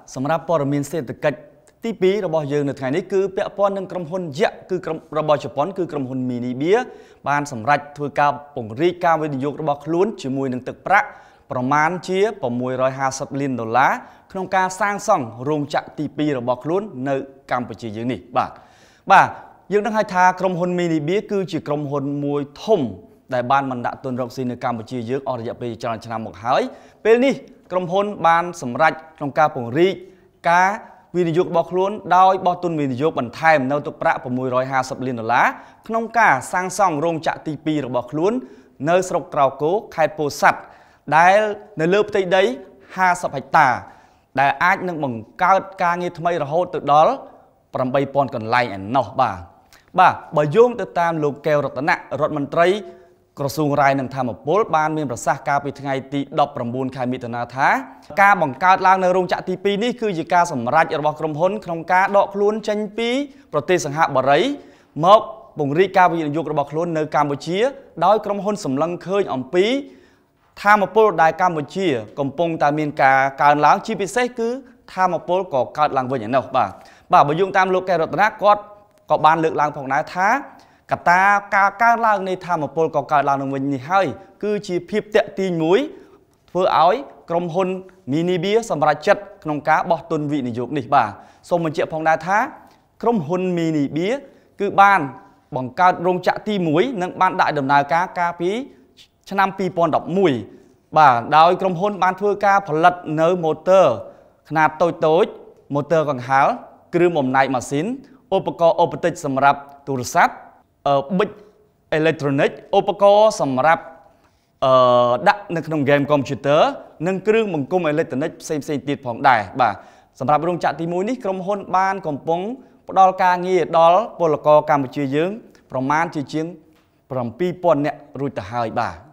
សម្រាប់ព័ត៌មានសេដ្ឋកិច្ចទី2របស់យើងនៅថ្ងៃនេះគឺពាក់ព័ន្ធនឹងក្រុមហ៊ុនយក្សគឺរបស់ជប៉ុនគឺក្រុមហ៊ុន Minebea បានសម្រេចធ្វើការពង្រីកការវិនិយោគរបស់ខ្លួនជាមួយនឹងទឹកប្រាក់ប្រមាណជា$650 លានក្នុងការសាងសង់រោងចក្រទី2របស់ខ្លួននៅកម្ពុជាយើងនេះបាទយើងដឹងហើយថាក្រុមហ៊ុន Minebea គឺជាក្រុមហ៊ុនមួយធំដែលបានបណ្ដាក់ទុនរកស៊ីនៅកម្ពុជាយើងអស់រយៈពេលច្រើនឆ្នាំមកហើយពេលនេះក្រុមហ៊ុនបានសម្រេចក្នុងការពង្រីកការវិនិយោគរបស់ខ្លួនដោយបោះទុនវិនិយោគបន្ថែមនៅទឹកប្រាក់$650 លានក្នុងការសាងសង់រោងចក្រទី2របស់ខ្លួននៅស្រុកក្រៅគោខេត្តពោធិ៍សាត់ដែលនៅលើផ្ទៃដី50ហិកតាដែលអាចនឹងបង្កើតការងារថ្មីរហូតទៅដល់8000កន្លែងឯណោះបាទបើយោងទៅតាមលោកកែវរតនៈរដ្ឋមន្ត្រីក្រសួងរាយនឹងធម្មពលបានមានប្រសាសន៍កាលពីថ្ងៃទី19ខែមិថុនាថាការបង្កើតឡើងនៅរោងចក្រទី2នេះគឺជាការសម្រេចរបស់ក្រុមហ៊ុនក្នុងការដកខ្លួនចេញពីប្រទេសសិង្ហបុរីមកពង្រីកការវិនិយោគរបស់ខ្លួននៅកម្ពុជាដោយក្រុមហ៊ុនសម្លឹងឃើញអំពីធម្មពលដែលកម្ពុជាកំពុងតែមានការកើនឡើងជាពិសេសគឺធម្មពលក៏កើតឡើងវិញឯណោះបាទបើយោងតាមលោកកែវរតនៈគាត់ក៏បានលើកឡើងផងដែរថាកត្តាការកើនឡើងនៃធម្មពលក៏កើតឡើងនឹងវិញនេះហើយគឺជាភាពតាក់ទាញមួយធ្វើឲ្យក្រុមហ៊ុន Minebea សម្រេចចិត្តក្នុងការបោះទុនវិនិយោគនេះបាទសូមបញ្ជាក់ផងដែរថាក្រុមហ៊ុន Minebea គឺបានបង្កើតរោងចក្រទី1និងបានដាក់ដំណើរការកាលពីឆ្នាំ2011បាទដោយក្រុមហ៊ុនបានធ្វើការផលិតនៅម៉ូទ័រខ្នាតតូចម៉ូទ័រកង្ហារគ្រឿងបំណែកម៉ាស៊ីនឧបករណ៍អូបទិកសម្រាប់ទូរស័ព្ទប៊ិចអេឡិចត្រូនិកឧបករណ៍សម្រាប់ដាក់នៅក្នុងហ្គេមកុំព្យូទ័រនិងគ្រឿងបង្គុំអេឡិចត្រូនិកផ្សេងទៀតផងដែរបាទសម្រាប់រោងចក្រទី1នេះក្រុមហ៊ុនបានកំពុងផ្ដល់ការងារដល់ពលករកម្ពុជាយើងប្រមាណជាជាង7000នាក់រួចទៅហើយបាទ